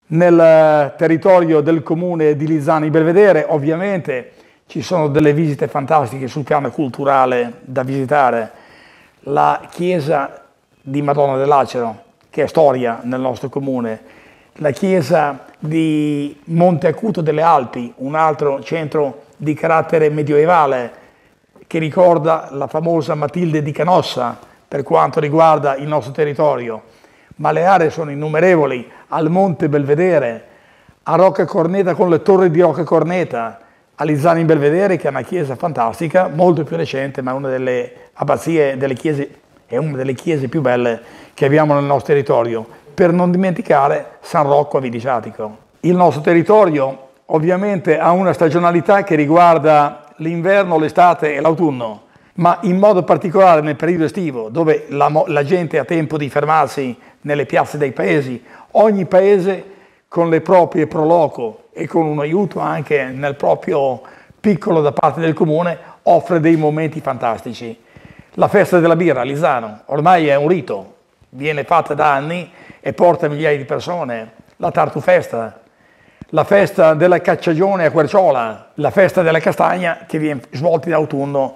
Nel territorio del comune di Lizzano Belvedere ovviamente ci sono delle visite fantastiche sul piano culturale da visitare. La chiesa di Madonna del Lacero, che è storia nel nostro comune, la chiesa di Monte Acuto delle Alpi, un altro centro di carattere medievale che ricorda la famosa Matilde di Canossa per quanto riguarda il nostro territorio. Ma le aree sono innumerevoli, al Monte Belvedere, a Rocca Corneta con le torri di Rocca Corneta, a Lizzano Belvedere che è una chiesa fantastica, molto più recente, ma è una delle abbazie, delle chiese, è una delle chiese più belle che abbiamo nel nostro territorio, per non dimenticare San Rocco a Vidiciatico. Il nostro territorio ovviamente ha una stagionalità che riguarda l'inverno, l'estate e l'autunno, ma in modo particolare nel periodo estivo, dove la gente ha tempo di fermarsi nelle piazze dei paesi, ogni paese con le proprie pro loco e con un aiuto anche nel proprio piccolo da parte del comune, offre dei momenti fantastici. La festa della birra a Lizzano ormai è un rito, viene fatta da anni e porta migliaia di persone. La Tartufesta, la festa della cacciagione a Querciola, la festa della castagna che viene svolta in autunno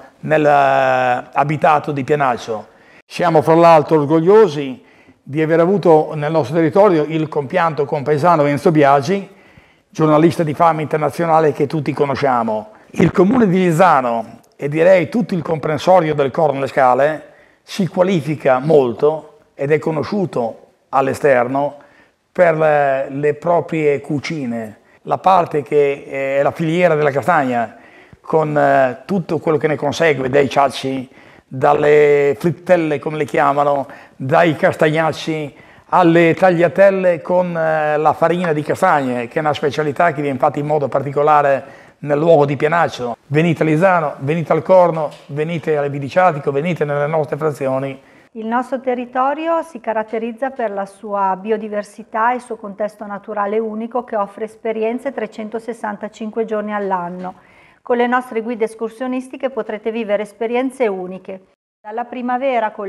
nell'abitato di Pianaccio. Siamo fra l'altro orgogliosi di aver avuto nel nostro territorio il compianto compaesano Enzo Biagi, giornalista di fama internazionale che tutti conosciamo. Il comune di Lizzano e direi tutto il comprensorio del Corno alle Scale si qualifica molto ed è conosciuto all'esterno per le proprie cucine, la parte che è la filiera della castagna, con tutto quello che ne consegue, dai ciacci, dalle frittelle come le chiamano, dai castagnacci alle tagliatelle con la farina di castagne, che è una specialità che viene fatta in modo particolare nel luogo di Pianaccio. Venite a Lizzano, venite al Corno, venite a Vidiciatico, venite nelle nostre frazioni. Il nostro territorio si caratterizza per la sua biodiversità e il suo contesto naturale unico che offre esperienze 365 giorni all'anno. Con le nostre guide escursionistiche potrete vivere esperienze uniche. Dalla primavera con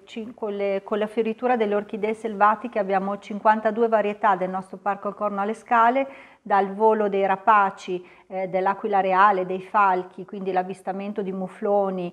la fioritura delle orchidee selvatiche abbiamo 52 varietà del nostro Parco Corno alle Scale, dal volo dei rapaci, dell'aquila reale, dei falchi, quindi l'avvistamento di mufloni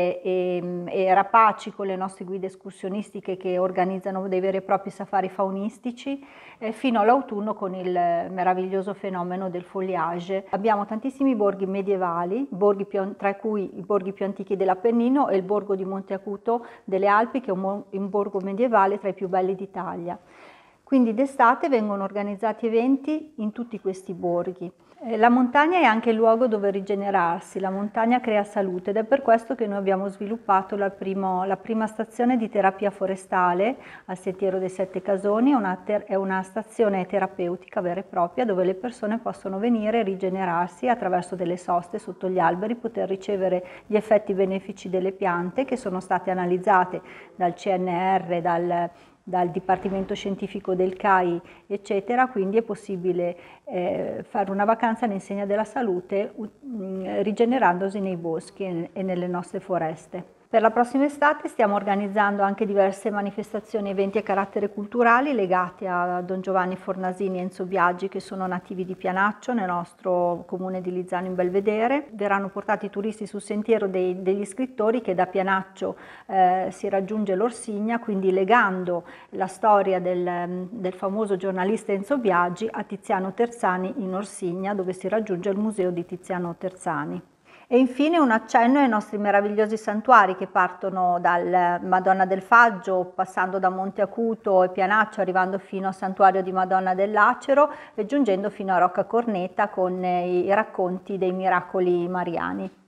e rapaci con le nostre guide escursionistiche che organizzano dei veri e propri safari faunistici, fino all'autunno con il meraviglioso fenomeno del foliage. Abbiamo tantissimi borghi medievali, tra cui i borghi più antichi dell'Appennino e il borgo di Monte Acuto delle Alpi, che è un borgo medievale tra i più belli d'Italia. Quindi d'estate vengono organizzati eventi in tutti questi borghi. La montagna è anche il luogo dove rigenerarsi, la montagna crea salute ed è per questo che noi abbiamo sviluppato la prima stazione di terapia forestale al Sentiero dei Sette Casoni. È una stazione terapeutica vera e propria dove le persone possono venire e rigenerarsi attraverso delle soste sotto gli alberi, poter ricevere gli effetti benefici delle piante che sono state analizzate dal CNR, dal Dipartimento Scientifico del CAI, eccetera, quindi è possibile fare una vacanza all'insegna della salute rigenerandosi nei boschi e nelle nostre foreste. Per la prossima estate stiamo organizzando anche diverse manifestazioni e eventi a carattere culturale legati a Don Giovanni Fornasini e Enzo Biagi, che sono nativi di Pianaccio, nel nostro comune di Lizzano in Belvedere. Verranno portati i turisti sul sentiero degli scrittori, che da Pianaccio si raggiunge l'Orsigna, quindi legando la storia del famoso giornalista Enzo Biagi a Tiziano Terzani in Orsigna, dove si raggiunge il museo di Tiziano Terzani. E infine un accenno ai nostri meravigliosi santuari che partono dal Madonna del Faggio, passando da Monte Acuto e Pianaccio, arrivando fino al santuario di Madonna del Lacero e giungendo fino a Rocca Corneta con i racconti dei miracoli mariani.